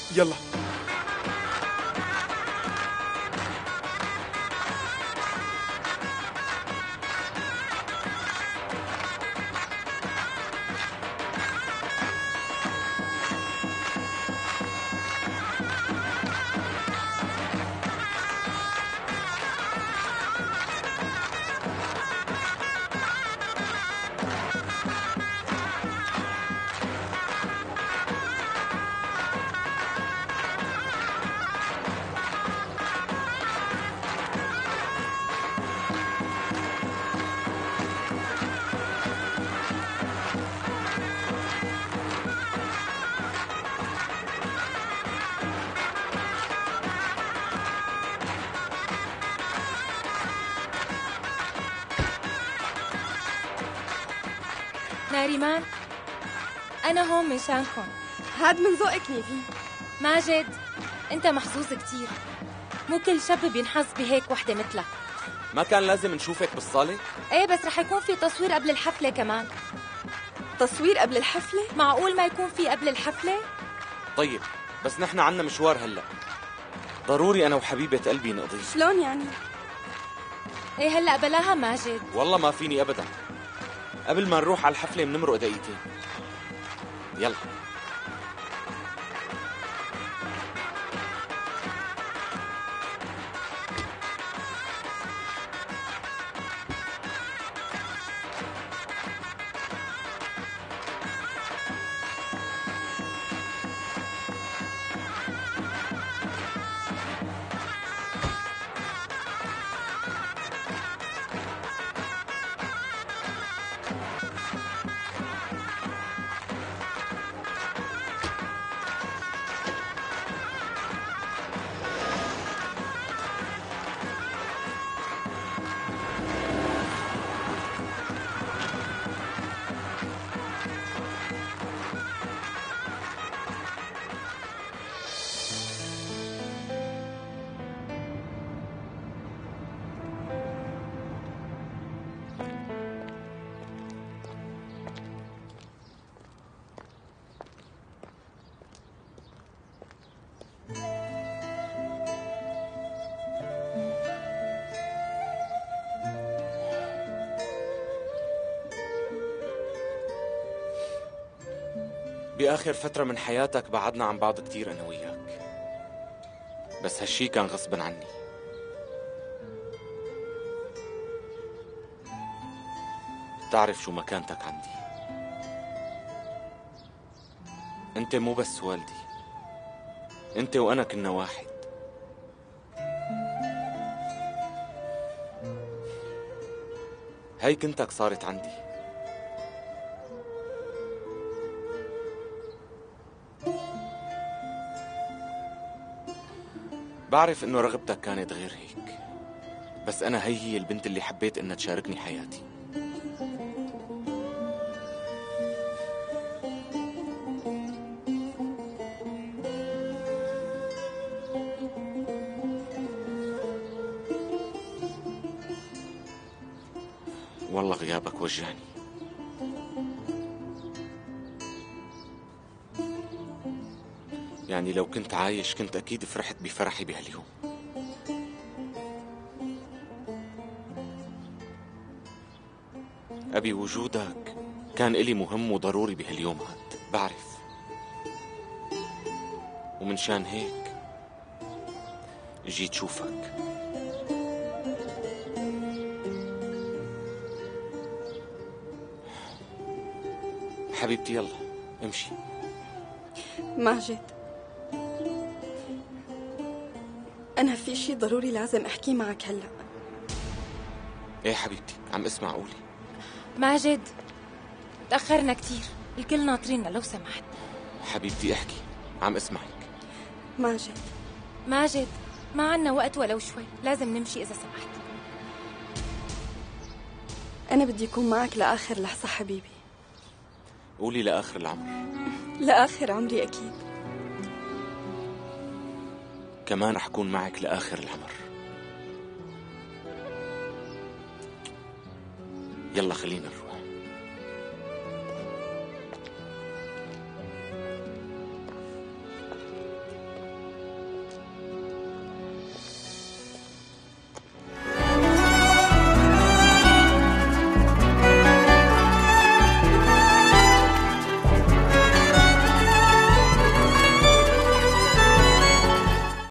يلا. ناريمان، أنا هون مشانكم. هاد من ذوقك نيفين. ماجد، أنت محظوظ كتير، مو كل شاب بينحظ بهيك وحدة مثلك. ما كان لازم نشوفك بالصالة؟ ايه بس رح يكون في تصوير قبل الحفلة كمان. تصوير قبل الحفلة؟ معقول ما يكون في قبل الحفلة؟ طيب بس نحن عنا مشوار هلأ، ضروري أنا وحبيبة قلبي نقضي. شلون يعني؟ ايه هلأ بلاها ماجد. والله ما فيني أبدا، قبل ما نروح على الحفلة بنمرق دقيقتين. يلا. بآخر فترة من حياتك بعدنا عن بعض كتير أنا وياك، بس هالشي كان غصبا عني. تعرف شو مكانتك عندي؟ أنت مو بس والدي، أنت وأنا كنا واحد. هاي كنتك صارت عندي. بعرف إنه رغبتك كانت غير هيك، بس أنا هي البنت اللي حبيت إنها تشاركني حياتي. والله غيابك وجعني. يعني لو كنت عايش كنت أكيد فرحت بفرحي بهاليوم. أبي وجودك كان إلي مهم وضروري بهاليوم هاد، بعرف. ومن شان هيك جيت شوفك. حبيبتي يلا امشي. ماجد، أنا في شي ضروري لازم أحكيه معك هلأ. ايه حبيبتي، عم اسمع، قولي. ماجد، تأخرنا كتير، الكل ناطريننا لو سمحت. حبيبتي احكي، عم اسمعك. ماجد، ما عنا وقت ولو شوي، لازم نمشي إذا سمحت. أنا بدي أكون معك لآخر لحظة حبيبي. قولي لآخر العمر. لآخر عمري أكيد. كمان رح كون معك لآخر العمر. يلا خلينا نروح.